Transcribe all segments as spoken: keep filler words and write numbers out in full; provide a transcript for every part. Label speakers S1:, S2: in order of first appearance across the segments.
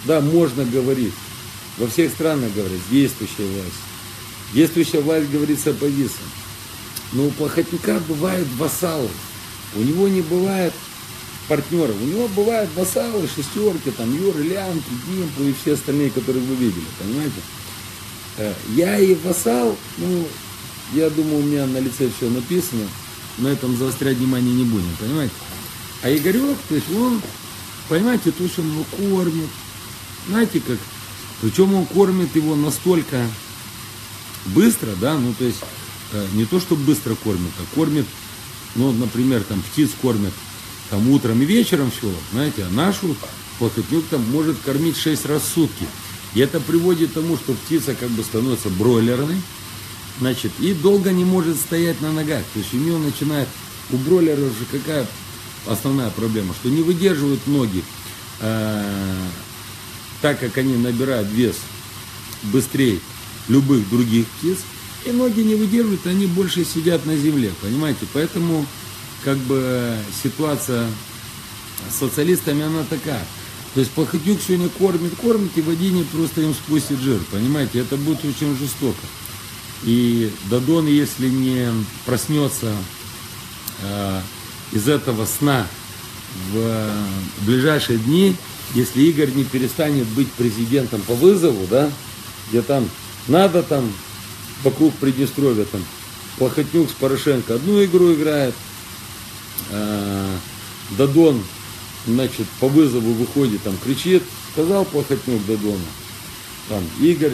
S1: Да, можно говорить. Во всех странах говорят, действующая власть. Действующая власть говорит с оппозицией. Но у плохотника бывают вассалы. У него не бывает партнеров. У него бывают вассалы, шестерки, там, Юры, Лямки, Димпу и все остальные, которых вы видели. Понимаете? Я и вассал, ну, я думаю, у меня на лице все написано. На этом заострять внимание не будем, понимаете? А Игорек, то есть он, понимаете, то, что он его кормит. Знаете как? Причем он кормит его настолько быстро, да, ну, то есть не то, что быстро кормит, а кормит, ну, например, там птиц кормят там утром и вечером все, знаете, а нашу плохотнюк там может кормить шесть раз в сутки. И это приводит к тому, что птица как бы становится бройлерной, значит, и долго не может стоять на ногах. То есть у нее начинает, у бройлера же какая основная проблема, что не выдерживают ноги, э, так как они набирают вес быстрее любых других птиц, и ноги не выдерживают, они больше сидят на земле, понимаете? Поэтому как бы ситуация с социалистами, она такая. То есть плохотнюк сегодня кормит, кормит, и в Одине просто им спустит жир, понимаете? Это будет очень жестоко. И Дадон, если не проснется э, из этого сна в ближайшие дни, если Игорь не перестанет быть президентом по вызову, да, где там надо там вокруг Приднестровья там плохотнюк с Порошенко одну игру играет, э, Дадон, значит, по вызову выходит, там кричит, сказал плохотнюк Дадону, там Игорь,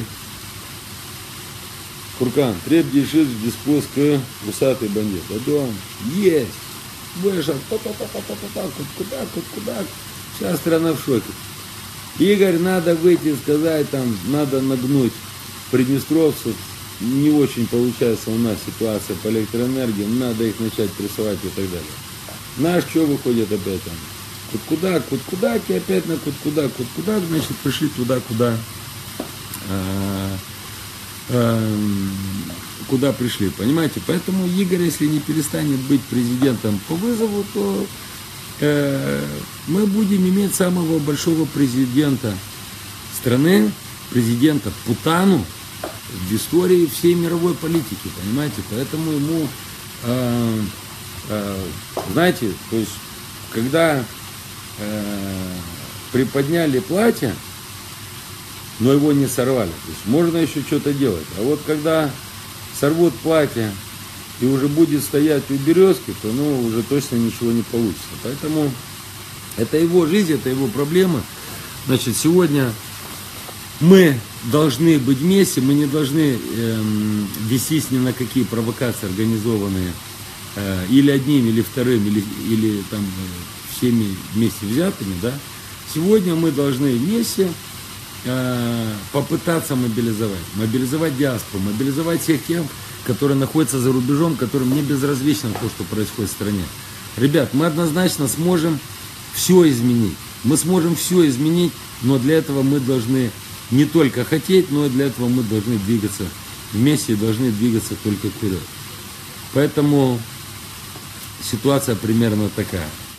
S1: Куркан, требди шиз диспоз к усатый бандит. Дадон, есть, вышел, па-па-па-па-па-па, куда, куда, вся страна в шоке. Игорь, надо выйти и сказать, там, надо нагнуть приднестровцев, не очень получается у нас ситуация по электроэнергии, надо их начать прессовать и так далее. Наш что выходит опять там? Кут-куда, кут-кудаки, опять на кут-куда, кут-куда, значит, пришли туда, куда, а, а, куда пришли, понимаете? Поэтому Игорь, если не перестанет быть президентом по вызову, то э, мы будем иметь самого большого президента страны, президента Путану в истории всей мировой политики, понимаете? Поэтому ему, э, э, знаете, то есть, когда э, приподняли платье, но его не сорвали, то есть можно еще что-то делать. А вот когда сорвут платье и уже будет стоять у березки, то ну, уже точно ничего не получится. Поэтому это его жизнь, это его проблема. Значит, сегодня мы должны быть вместе, мы не должны э, вестись ни на какие провокации, организованные э, или одним, или вторым, или, или там, всеми вместе взятыми. Да? Сегодня мы должны вместе э, попытаться мобилизовать, мобилизовать диаспору, мобилизовать всех тех, которые находятся за рубежом, которым не безразлично то, что происходит в стране. Ребят, мы однозначно сможем все изменить. Мы сможем все изменить, но для этого мы должны не только хотеть, но и для этого мы должны двигаться вместе, должны двигаться только вперед. Поэтому ситуация примерно такая.